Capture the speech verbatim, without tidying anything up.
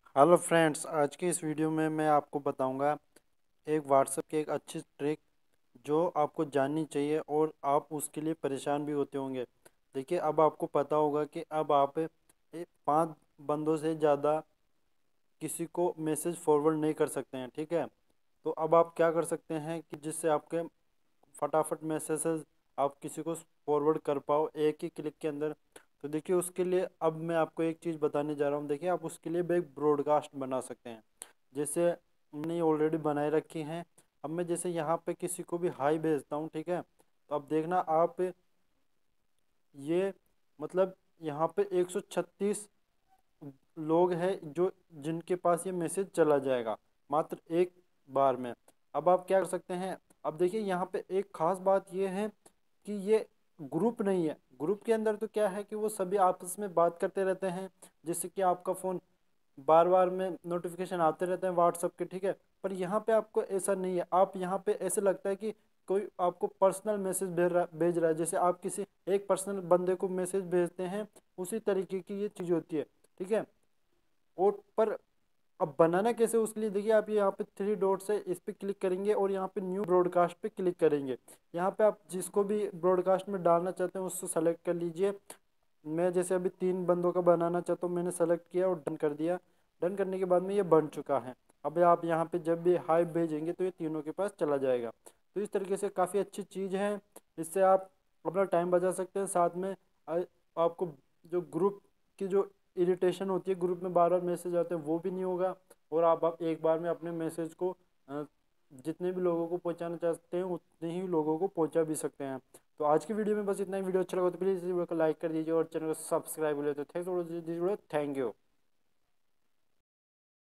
Hello friends, आज की इस वीडियो में मैं आपको बताऊंगा एक व्हाट्सएप की एक अच्छी ट्रिक जो आपको जाननी चाहिए और आप उसके लिए परेशान भी होते होंगे। देखिए, अब आपको पता होगा कि अब आप ए- पांच बंदों से ज़्यादा किसी को मैसेज फॉरवर्ड नहीं कर सकते हैं, ठीक है। तो अब आप क्या कर सकते हैं कि जिससे आपके फटाफट मैसेजेस आप किसी को फॉरवर्ड कर पाओ एक ही क्लिक के अंदर। तो देखिए, उसके लिए अब मैं आपको एक चीज़ बताने जा रहा हूँ। देखिए, आप उसके लिए भी एक ब्रॉडकास्ट बना सकते हैं, जैसे मैंने ऑलरेडी बनाए रखी हैं। अब मैं जैसे यहाँ पे किसी को भी हाई भेजता हूँ, ठीक है। तो अब देखना आप, ये मतलब यहाँ पे एक सौ छत्तीस लोग हैं जो जिनके पास ये मैसेज चला जाएगा मात्र एक बार में। अब आप क्या कर सकते हैं, अब देखिए यहाँ पे एक खास बात ये है कि ये ग्रुप नहीं है। ग्रुप के अंदर तो क्या है कि वो सभी आपस में बात करते रहते हैं, जिससे कि आपका फ़ोन बार बार में नोटिफिकेशन आते रहते हैं व्हाट्सएप के, ठीक है। पर यहाँ पे आपको ऐसा नहीं है। आप यहाँ पे ऐसे लगता है कि कोई आपको पर्सनल मैसेज भेज रहा भेज रहा है, जैसे आप किसी एक पर्सनल बंदे को मैसेज भेजते हैं, उसी तरीके की ये चीज़ होती है, ठीक है। और पर अब बनाना कैसे, उसके लिए देखिए, आप यहाँ पे थ्री डॉट से इस पे क्लिक करेंगे और यहाँ पे न्यू ब्रॉडकास्ट पे क्लिक करेंगे। यहाँ पे आप जिसको भी ब्रॉडकास्ट में डालना चाहते हैं उसको सेलेक्ट कर लीजिए। मैं जैसे अभी तीन बंदों का बनाना चाहता हूँ, मैंने सेलेक्ट किया और डन कर दिया। डन करने के बाद में ये बन चुका है। अब आप यहाँ पे जब भी हाई भेजेंगे तो ये तीनों के पास चला जाएगा। तो इस तरीके से काफ़ी अच्छी चीज़ है, इससे आप अपना टाइम बचा सकते हैं। साथ में आ- आपको जो ग्रुप की जो इरिटेशन होती है, ग्रुप में बार बार मैसेज आते हैं, वो भी नहीं होगा। और आप, आप एक बार में अपने मैसेज को अ, जितने भी लोगों को पहुंचाना चाहते हैं उतने ही लोगों को पहुंचा भी सकते हैं। तो आज की वीडियो में बस इतना ही। वीडियो अच्छा लगा तो प्लीज़ इस वीडियो को लाइक कर दीजिए और चैनल को सब्सक्राइब कर लीजिए। Thanks for, thank you.